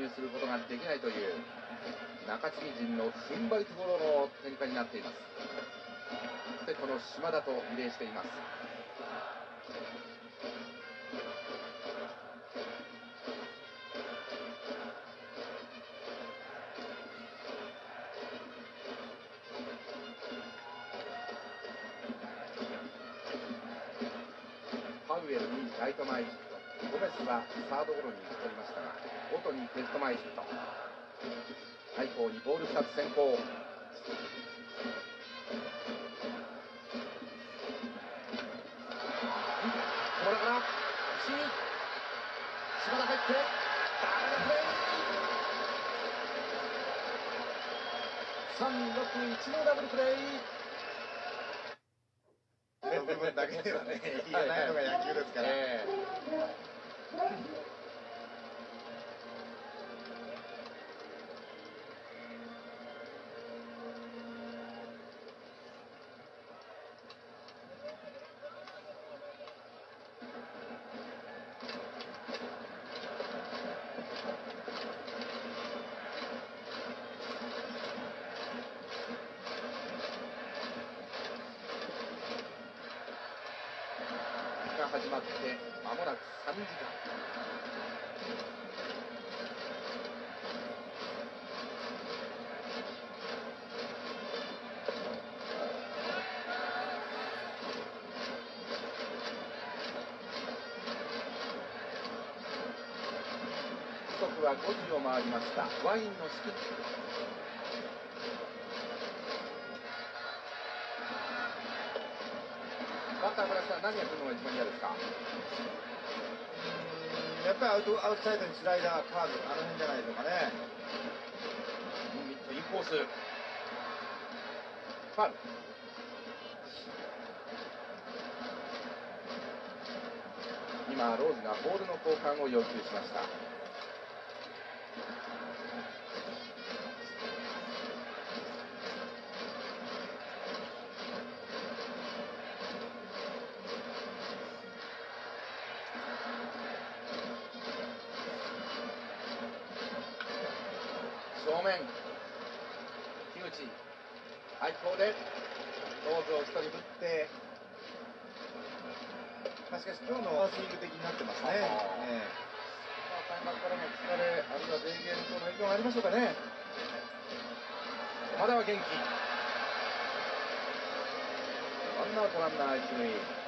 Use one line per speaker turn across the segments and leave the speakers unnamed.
入することができないという中継ぎ陣の踏ん張りところの展開になっています。そしてこの島田とリレーしています。パウエルにライト前ヒット、ゴメスはサードゴロに打ち取りましたが、音にレフト前ヒット、大砲にボール2つ先行。小村から石井、島田入ってダブルプレー、361のダブルプレー。
部分だけではね、言えないのが野球ですから。
が始まって間もなく3時間。時刻は5時を回りました。ワインの式。バッターからしたら何やってるのが一番嫌ですか？
やっぱりアウトサイドにスライダー、カーブ、あの辺じゃないでしょうかね。
インコース。ファウル。今、ローズがボールの交換を要求しました。正面、木口、最高でローズを一人振って、
しかし今日のスイング的になってますね。
開幕からの疲れ、あるいはデーゲーム等の影響がありましょうかね。まだは元気。ワンアウトランナー一塁。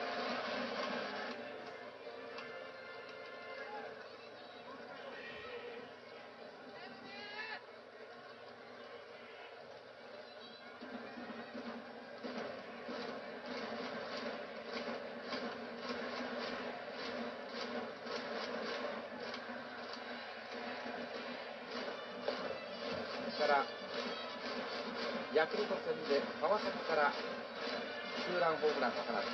からヤクルト戦で川崎からツーランホームランを放っています。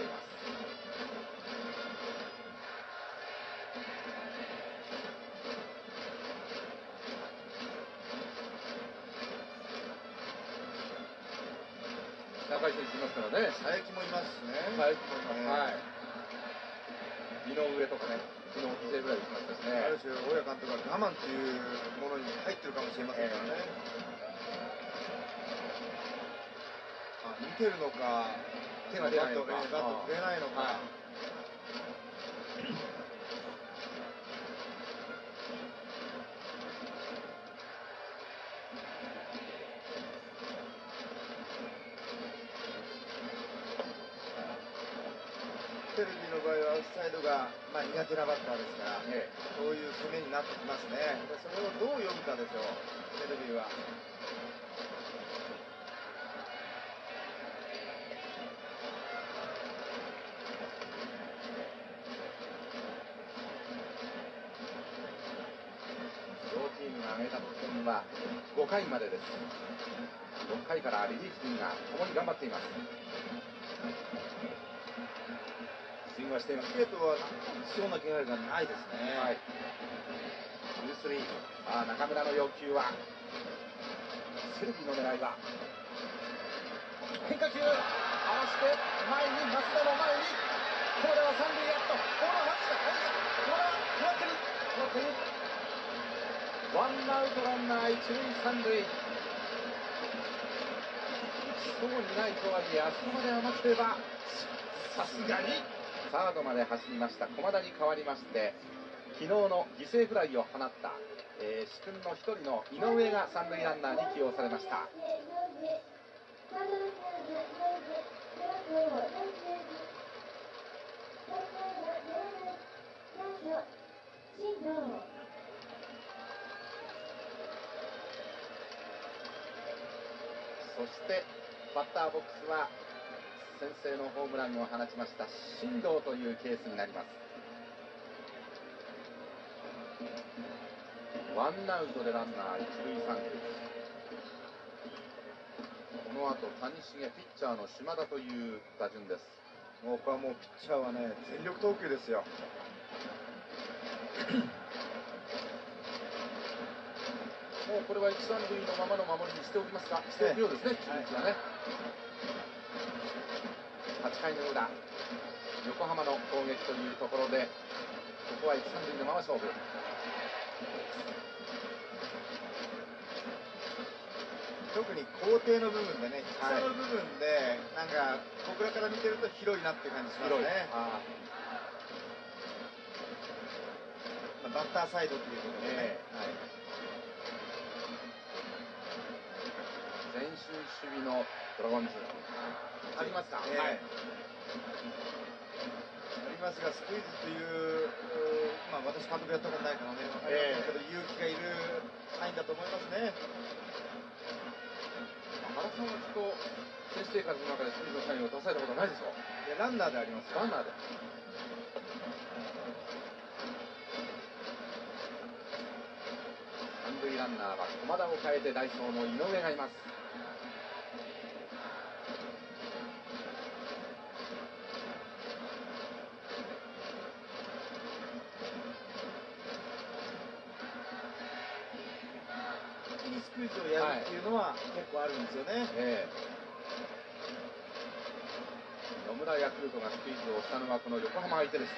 高い選手いますからね。
佐伯もいますしね。
佐伯もいます。はい。井上とかね、昨日犠牲ぐらい打ちましたしね。
ある種、大谷監督は我慢というものに入ってるかもしれませんからね。見てるのか、
手が出ないのか、
バット出ないのか。テレビの場合はアウトサイドが、苦手なバッターですから、そういう攻めになってきますね。それをどう読むかでしょう、テレビは。
両チームが挙げた得点は5回までです。6回からリリーフ陣が共に頑張っています。スイングはしています。
スケートはそうな気配がないですね。
はい。2-3。中村の要求はセルビーの狙いは変化球合わせて前に増田の前にこれは三塁アウト。ボールを外した。これは決まってる。決まってる。 ワンアウトランナー一塁三塁。そうにないとはいえ、あそこまで甘くれば、さすがにサードまで走りました駒田に代わりまして、昨日の犠牲フライを放った、主君の一人の井上が三塁ランナーに起用されました。そしてバッターボックスは先制のホームランを放ちました進藤というケースになります。ワンアウトでランナー一塁三塁。この後谷繁、ピッチャーの島田という打順です。
もうこれはもうピッチャーはね、全力投球ですよ。
もうこれは一三塁のままの守りにしておきますか。しておくようですね、中日はね。8回の裏、横浜の攻撃というところで、ここは一三塁のまま勝負。
特に高低の部分でね、下の部分で、なんか僕らから見てると広いなっていう感じしますね。バッターサイドということでね。
前進守備のドラゴンズありますか。あり
ますが、スクイズという、私監督やったことないからね、分かりませんけど、勇気がいるサインだと思いますね。
原さんはきっと選手生活の中でスクイズのサインを出されたことないでしょう。
いや、ランナーでありますよ。
ランナーで。三塁ランナーは駒田を変えて代走の井上がいます。
スクイズをやるっていうのは結構あるんですよね。
野村ヤクルトがスクイズをしたのはこの横浜相手でした。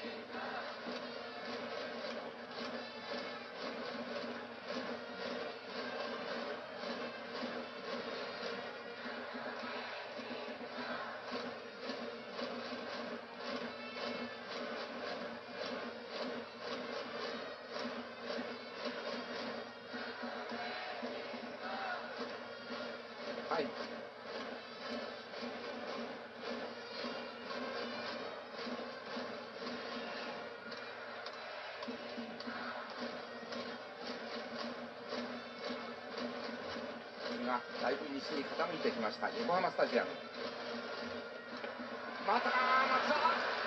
はい。がだいぶ西に傾いてきました横浜スタジアム。また松田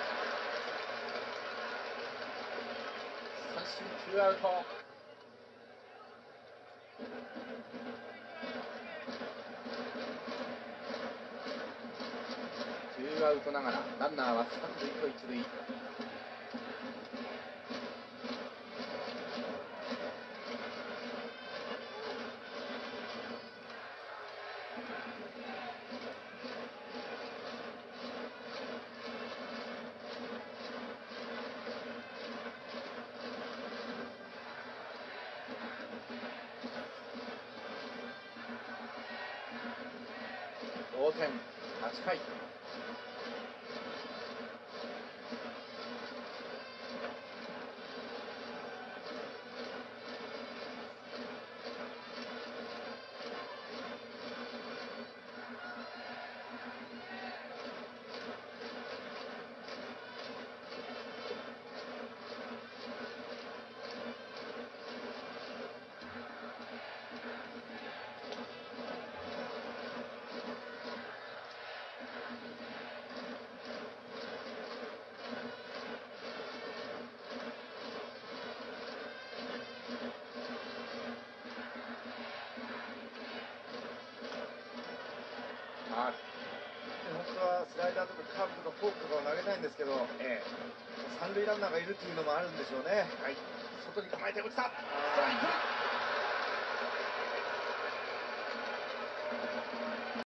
三振2アウト。2アウトながらランナーは三塁と一塁。同点8回。
本当はスライダーとかカーブとかフォークとかを投げたいんですけど、三塁ランナーがいるというのもあるんでしょうね。
はい、外に構えて落ちた。ストライク。